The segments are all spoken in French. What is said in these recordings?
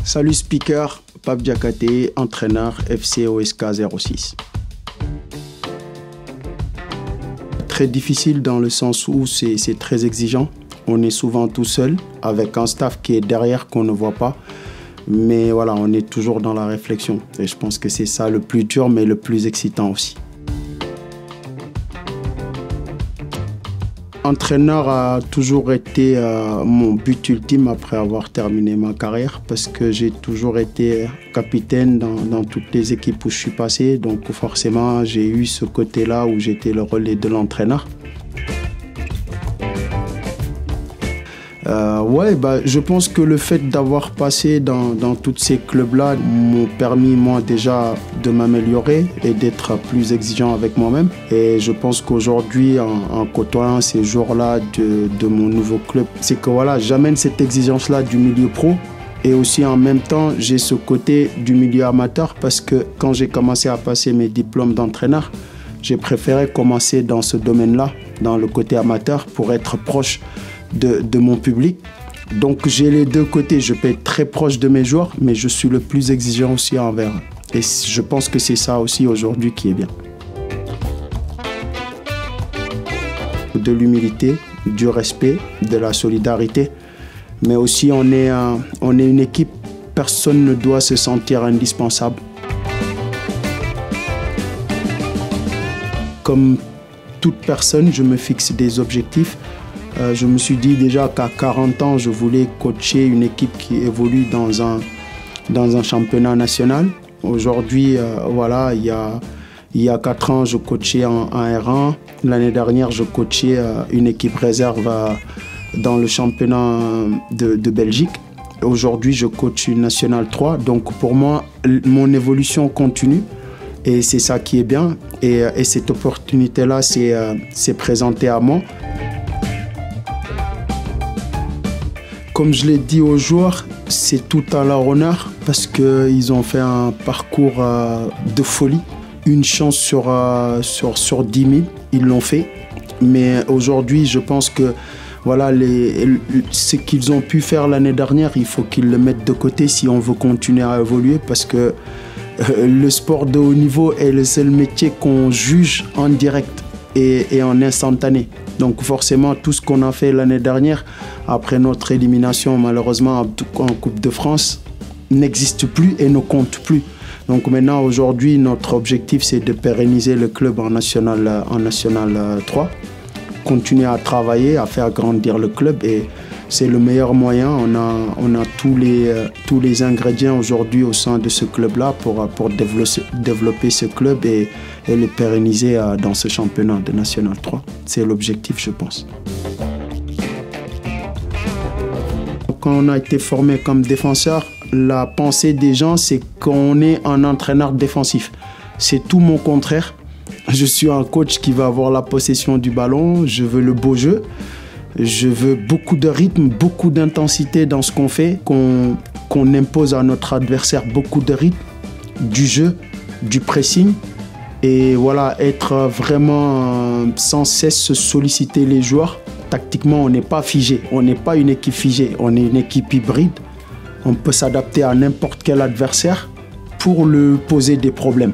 Salut speaker, Pape Diakate, entraîneur FC OSK 06. Très difficile dans le sens où c'est très exigeant. On est souvent tout seul avec un staff qui est derrière qu'on ne voit pas. Mais voilà, on est toujours dans la réflexion. Et je pense que c'est ça le plus dur, mais le plus excitant aussi. Entraîneur a toujours été mon but ultime après avoir terminé ma carrière parce que j'ai toujours été capitaine dans toutes les équipes où je suis passé. Donc forcément, j'ai eu ce côté-là où j'étais le relais de l'entraîneur. Je pense que le fait d'avoir passé dans tous ces clubs-là m'ont permis, moi, déjà de m'améliorer et d'être plus exigeant avec moi-même. Et je pense qu'aujourd'hui, en côtoyant ces jours-là de mon nouveau club, c'est que voilà, j'amène cette exigence-là du milieu pro. Et aussi, en même temps, j'ai ce côté du milieu amateur parce que quand j'ai commencé à passer mes diplômes d'entraîneur, j'ai préféré commencer dans ce domaine-là, dans le côté amateur, pour être proche de mon public. Donc j'ai les deux côtés, je peux être très proche de mes joueurs, mais je suis le plus exigeant aussi envers eux. Et je pense que c'est ça aussi aujourd'hui qui est bien. De l'humilité, du respect, de la solidarité, mais aussi on est une équipe, personne ne doit se sentir indispensable. Comme toute personne, je me fixe des objectifs. Je me suis dit déjà qu'à 40 ans, je voulais coacher une équipe qui évolue dans un championnat national. Aujourd'hui, voilà, il y a 4 ans, je coachais en R1. L'année dernière, je coachais une équipe réserve dans le championnat de Belgique. Aujourd'hui, je coach une nationale 3. Donc pour moi, mon évolution continue. Et c'est ça qui est bien. Et cette opportunité-là s'est présentée à moi. Comme je l'ai dit aux joueurs, c'est tout à leur honneur parce qu'ils ont fait un parcours de folie. Une chance sur 10 000, ils l'ont fait. Mais aujourd'hui, je pense que voilà, ce qu'ils ont pu faire l'année dernière, il faut qu'ils le mettent de côté si on veut continuer à évoluer parce que le sport de haut niveau est le seul métier qu'on juge en direct et en instantané. Donc forcément, tout ce qu'on a fait l'année dernière, après notre élimination malheureusement en Coupe de France, n'existe plus et ne compte plus. Donc maintenant, aujourd'hui, notre objectif, c'est de pérenniser le club en National 3, continuer à travailler, à faire grandir le club et c'est le meilleur moyen. On a tous les ingrédients aujourd'hui au sein de ce club-là pour développer ce club et le pérenniser dans ce championnat de National 3. C'est l'objectif, je pense. Quand on a été formé comme défenseur, la pensée des gens, c'est qu'on est un entraîneur défensif. C'est tout mon contraire. Je suis un coach qui va avoir la possession du ballon, je veux le beau jeu. Je veux beaucoup de rythme, beaucoup d'intensité dans ce qu'on fait, qu'on impose à notre adversaire beaucoup de rythme, du jeu, du pressing. Et voilà, être vraiment sans cesse solliciter les joueurs. Tactiquement, on n'est pas figé, on n'est pas une équipe figée, on est une équipe hybride. On peut s'adapter à n'importe quel adversaire pour lui poser des problèmes.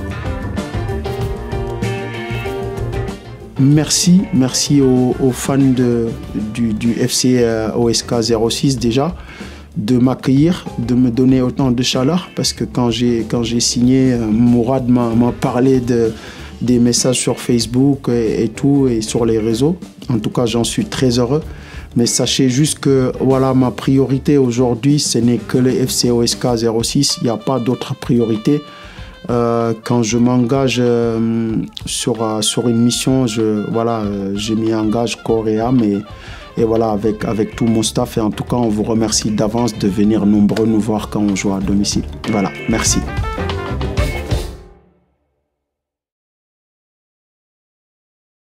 Merci aux fans du FC OSK 06 déjà de m'accueillir, de me donner autant de chaleur parce que quand j'ai signé, Mourad m'a parlé des messages sur Facebook et tout et sur les réseaux. En tout cas, j'en suis très heureux. Mais sachez juste que voilà, ma priorité aujourd'hui, ce n'est que le FC OSK 06. Il n'y a pas d'autre priorité. Quand je m'engage sur une mission, je m'y engage corps et âme et voilà, avec tout mon staff. Et en tout cas, on vous remercie d'avance de venir nombreux nous voir quand on joue à domicile. Voilà, merci.